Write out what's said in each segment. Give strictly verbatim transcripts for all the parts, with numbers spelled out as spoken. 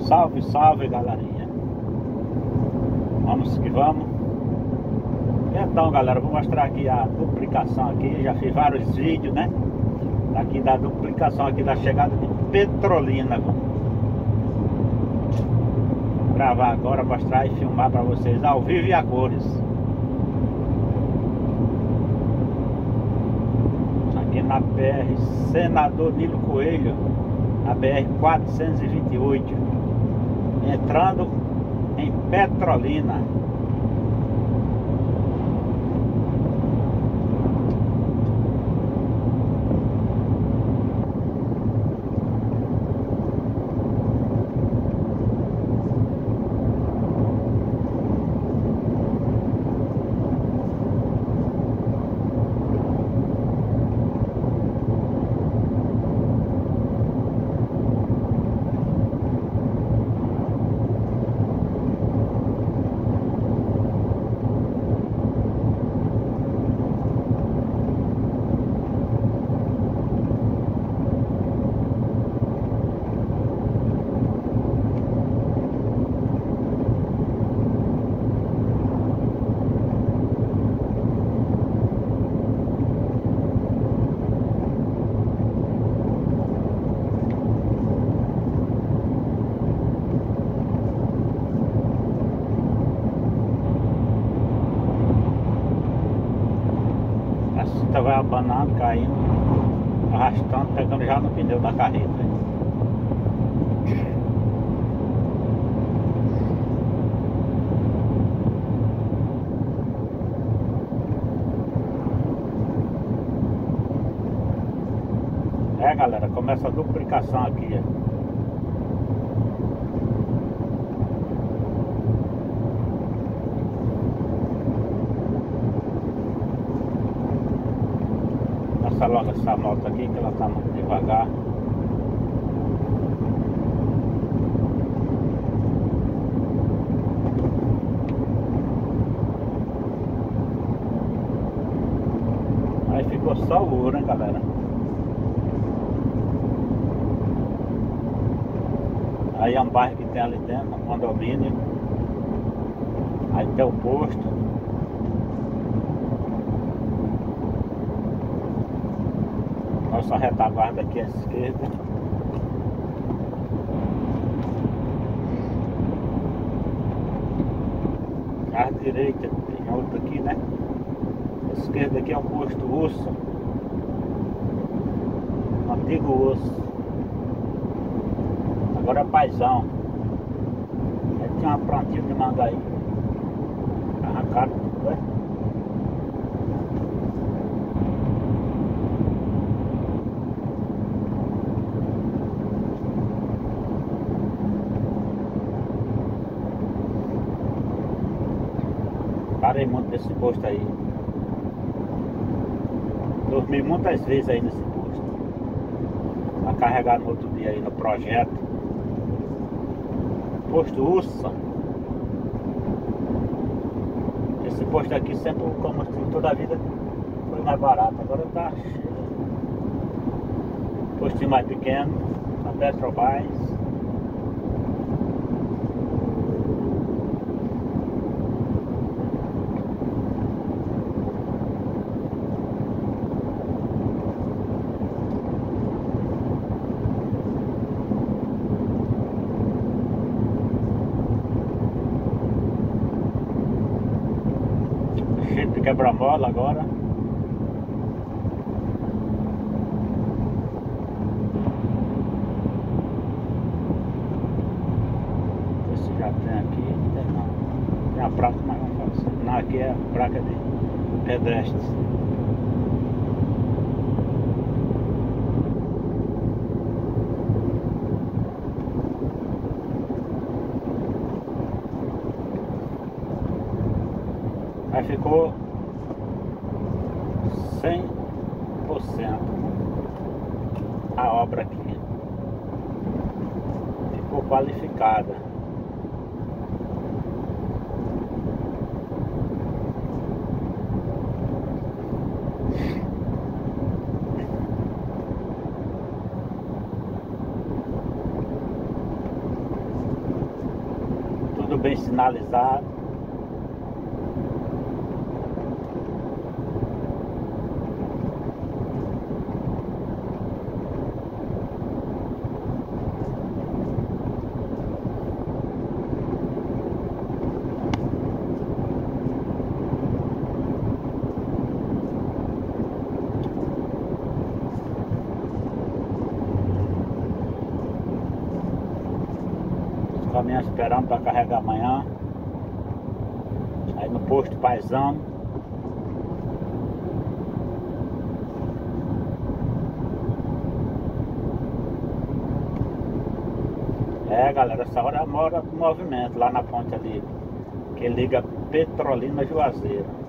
Salve, salve, galerinha. Vamos que vamos. Então, galera, vou mostrar aqui a duplicação aqui. Já fiz vários vídeos, né? Aqui da duplicação aqui da chegada de Petrolina. Vou gravar agora, mostrar e filmar para vocês ao vivo e a cores. Aqui na B R Senador Nilo Coelho, a B R quatrocentos e vinte e oito, entrando em Petrolina. A vai abanando, caindo, arrastando, pegando já no pneu da carreta. É, galera, começa a duplicação aqui. Passa logo essa moto aqui que ela tá muito devagar. Aí ficou só o ouro, hein, galera. Aí é um bairro que tem ali dentro, um condomínio. Aí tem o posto. Nossa retaguarda aqui à esquerda. À direita tem outro aqui, né? À esquerda aqui é o posto Osso. Antigo Osso. Agora é Paizão. Aí tinha uma plantinha de manga aí. Arrancaram tudo, né? Parei muito nesse posto aí. Dormi muitas vezes aí nesse posto. Pra carregar no outro dia aí no projeto. Posto Ursa. Esse posto aqui sempre, o combustível toda a vida foi mais barato. Agora tá cheio. Postinho mais pequeno. A Petrobras. Quebra-mola agora. Esse já tem aqui, tem não. Tem a placa, mas não pode ser. Não, aqui é a placa de pedestres. Aí ficou cem por cento a obra aqui. Ficou qualificada. bem sinalizado. Caminhão esperando para carregar amanhã. Aí no posto Paisão. É, galera, essa hora mora com movimento lá na ponte ali, que liga Petrolina a Juazeiro.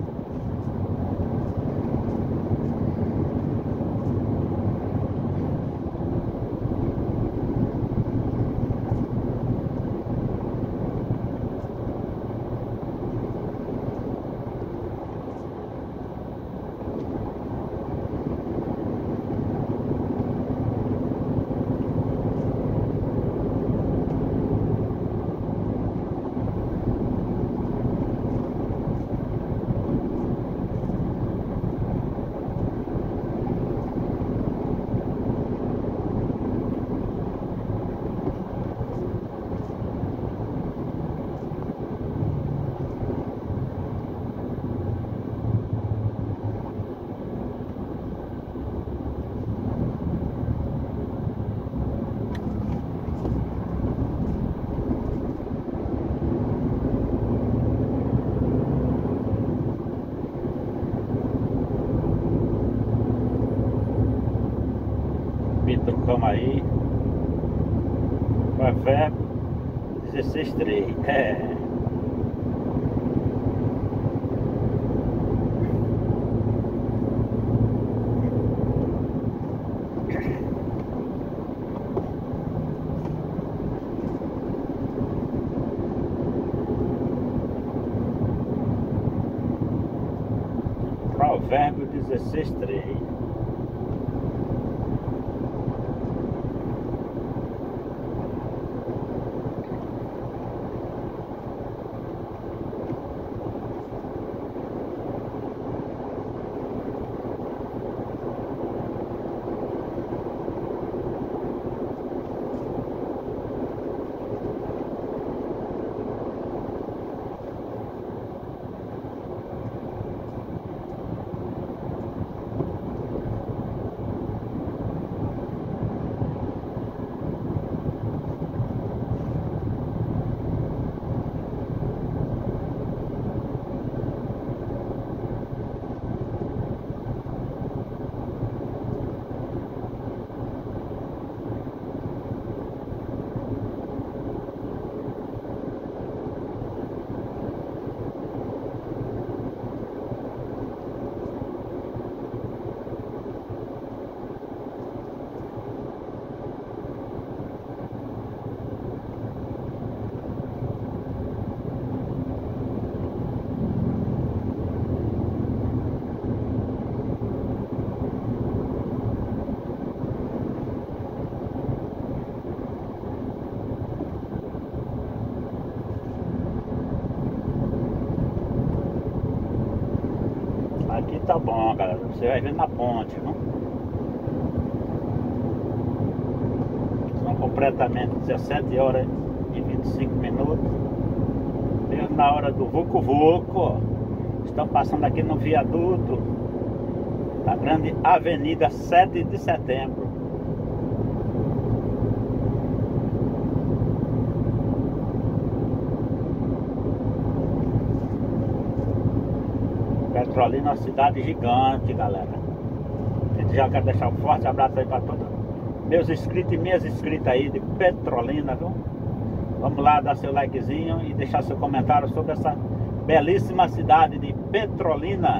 Trocamos aí Café dezesseis três. É. Provérbio dezesseis três. Aqui tá bom, galera. Você vai ver na ponte, viu? São completamente dezessete horas e vinte e cinco minutos. Mesmo na hora do Vucu Vucu. Estão passando aqui no viaduto da grande Avenida sete de Setembro. Petrolina é uma cidade gigante, galera. A gente já quer deixar um forte abraço aí para todos meus inscritos e minhas inscritas aí de Petrolina, viu? Vamos lá dar seu likezinho e deixar seu comentário sobre essa belíssima cidade de Petrolina.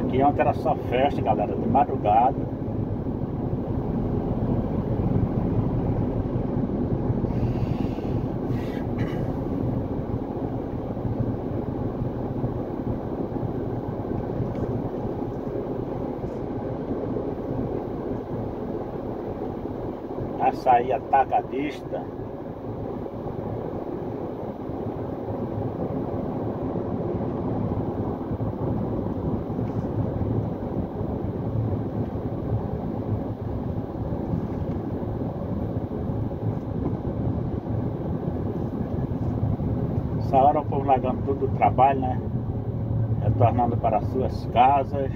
Aqui ontem era só festa, galera, de madrugada. Açaí atacadista. Essa hora o povo largando tudo do trabalho, né? Retornando para suas casas.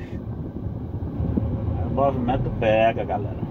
O movimento pega, galera.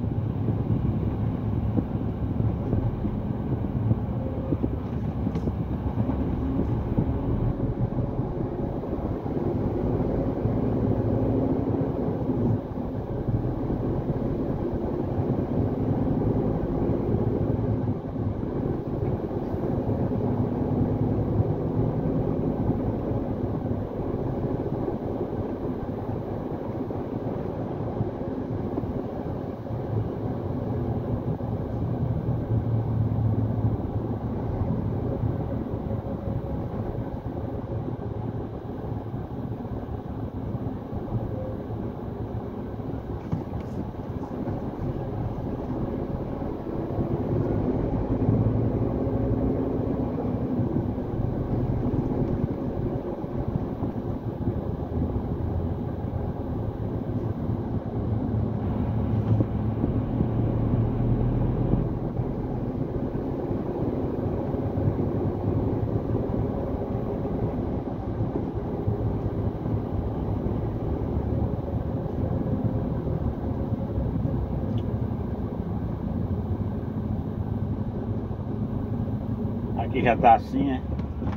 Aqui já tá assim, é.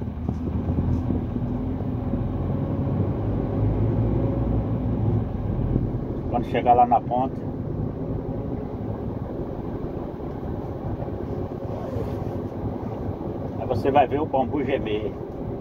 Quando chegar lá na ponte, aí você vai ver o bambu gemer.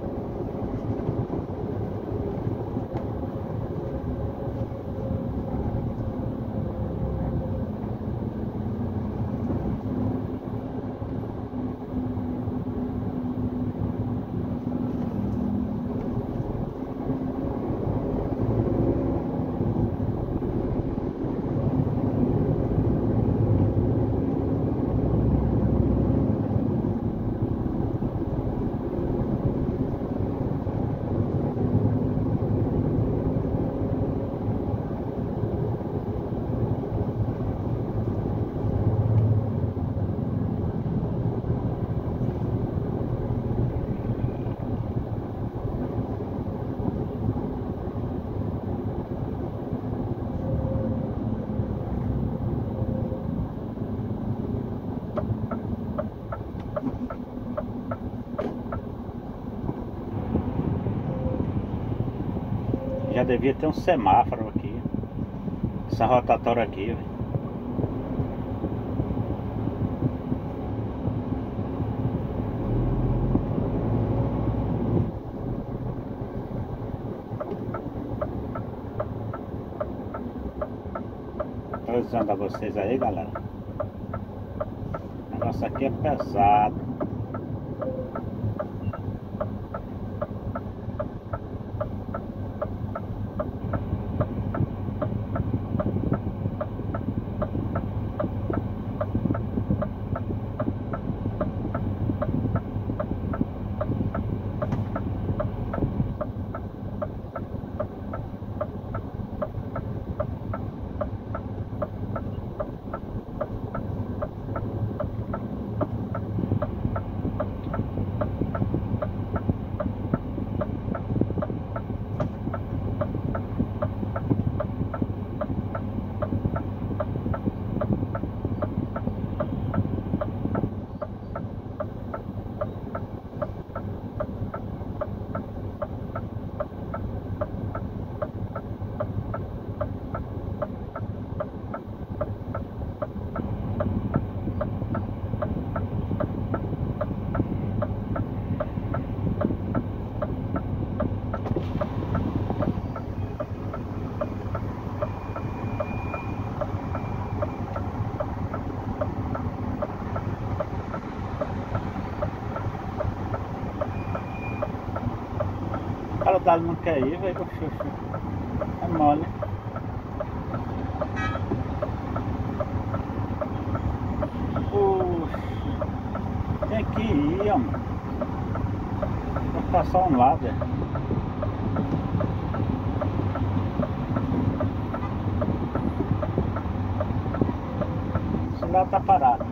Já devia ter um semáforo aqui. Essa rotatória aqui, velho. Tô avisando a vocês aí, galera. O negócio aqui é pesado. outro ali não quer ir, velho. É mole. Puxa, tem que ir, ó. Vou ficar só um lado, velho. Esse lado tá parado.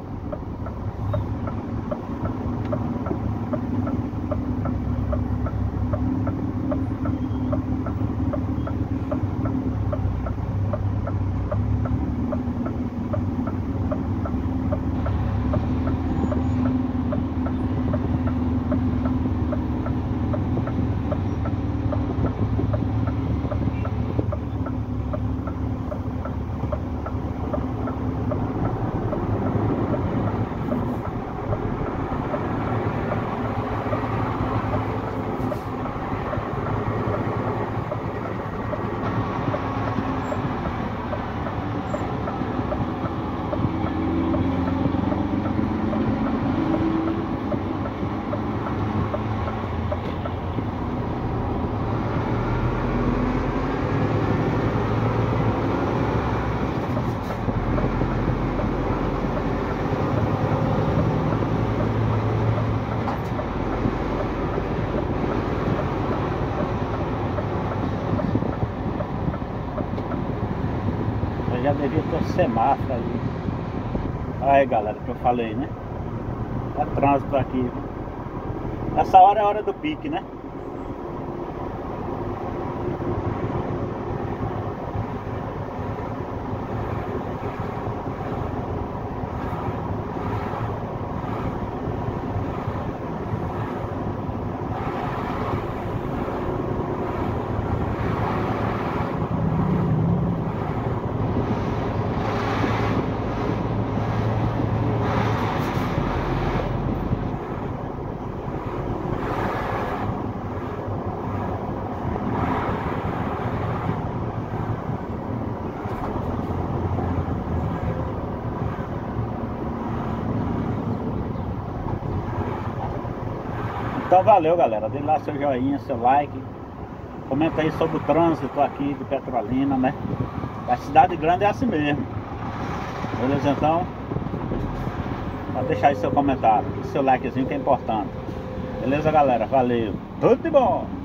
Já devia ter um semáforo ali. Aí galera, que eu falei, né? É trânsito aqui. Essa hora é a hora do pique, né? Então valeu galera, dê lá seu joinha, seu like. Comenta aí sobre o trânsito aqui de Petrolina, né? A cidade grande é assim mesmo. Beleza então? Pode deixar aí seu comentário, seu likezinho que é importante. Beleza galera, valeu, tudo de bom!